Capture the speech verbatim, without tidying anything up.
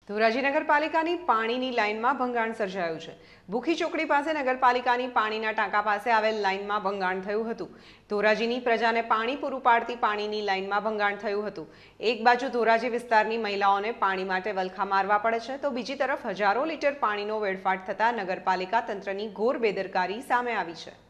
ધોરાજી નગરપાલિકાની પાણીની લાઇનમાં ભંગાણ સર્જાયું છે। ભૂખી ચોકડી પાસે નગરપાલિકાની પાણીના ટાંકા પાસે આવેલ લાઇનમાં ભંગાણ થયું હતું। ધોરાજીની પ્રજાને પાણી પૂરું પાડતી પાણીની લાઇનમાં ભંગાણ થયું હતું। એક બાજુ ધોરાજી વિસ્તારની મહિલાઓને પાણી માટે વલખા મારવા પડે છે, તો બીજી તરફ હજારો લીટર પાણીનો વેડફાટ થતા નગરપાલિકા તંત્રની ઘોર બેદરકારી સામે આવી છે।